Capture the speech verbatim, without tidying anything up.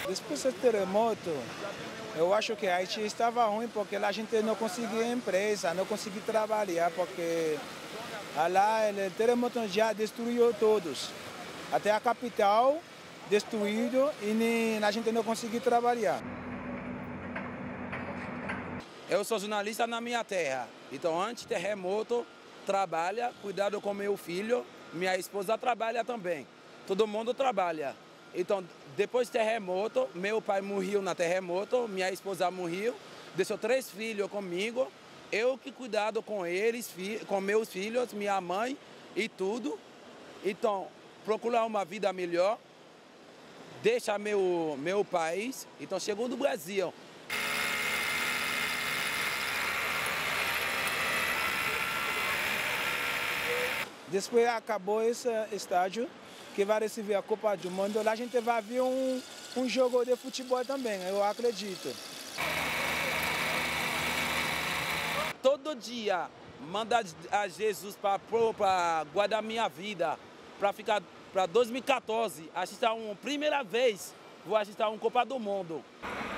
Depois do terremoto, eu acho que Haiti estava ruim porque a gente não conseguia empresa, não conseguia trabalhar, porque lá o terremoto já destruiu todos. Até a capital destruído e a gente não conseguia trabalhar. Eu sou jornalista na minha terra, então antes do terremoto, trabalha, cuidado com meu filho, minha esposa trabalha também, todo mundo trabalha. Então, depois do terremoto, meu pai morreu no terremoto, minha esposa morreu, deixou três filhos comigo, eu que cuidado com eles, com meus filhos, minha mãe e tudo. Então, procurar uma vida melhor, deixa meu, meu país, então chegou no Brasil. Depois acabou esse estádio, que vai receber a Copa do Mundo, lá a gente vai ver um, um jogo de futebol também, eu acredito. Todo dia manda a Jesus para guardar minha vida, para ficar para dois mil e quatorze, assistir uma primeira vez, vou assistir uma Copa do Mundo.